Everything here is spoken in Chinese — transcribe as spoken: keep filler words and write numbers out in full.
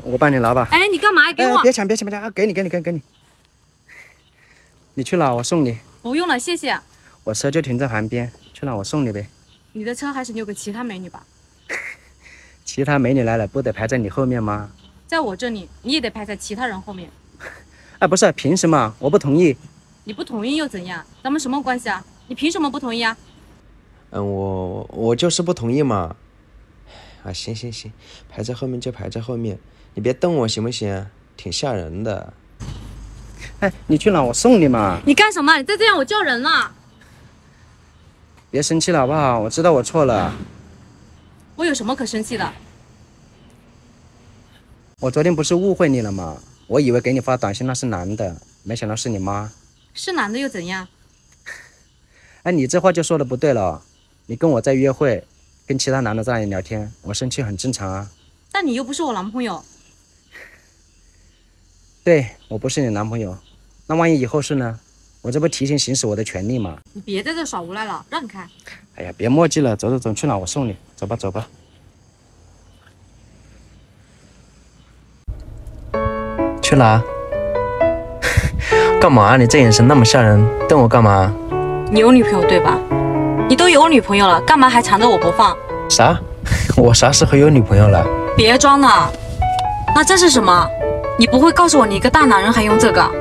我帮你拿吧。 哎，你干嘛？给我！ 哎、别抢，别抢，别抢！啊，给你，给你，给你，给你。你去哪？我送你。 不用了，谢谢。 我车就停在旁边，去哪我送你呗。 你的车还是留给其他美女吧。 其他美女来了，不得排在你后面吗？ 在我这里，你也得排在其他人后面。 哎，不是，凭什么？我不同意。 你不同意又怎样？咱们什么关系啊？你凭什么不同意啊？ 嗯，我我就是不同意嘛。啊，行行行，排在后面就排在后面，你别瞪我行不行？挺吓人的。 哎，你去哪？我送你嘛。 你干什么？你再这样我叫人了。 别生气了好不好？我知道我错了。 我有什么可生气的？ 我昨天不是误会你了吗？我以为给你发短信那是男的，没想到是你妈。 是男的又怎样？ 哎，你这话就说的不对了。你跟我在约会，跟其他男的在那里聊天，我生气很正常啊。 但你又不是我男朋友。 对，我不是你男朋友，那万一以后是呢？我这不提前行使我的权利吗？ 你别在这耍无赖了，让开！ 哎呀，别墨迹了，走走走，去哪我送你，走吧走吧。 去哪？干嘛？你这眼神那么吓人，瞪我干嘛？ 你有女朋友对吧？你都有女朋友了，干嘛还缠着我不放？ 啥？我啥时候有女朋友了？ 别装了。那这是什么？你不会告诉我你一个大男人还用这个？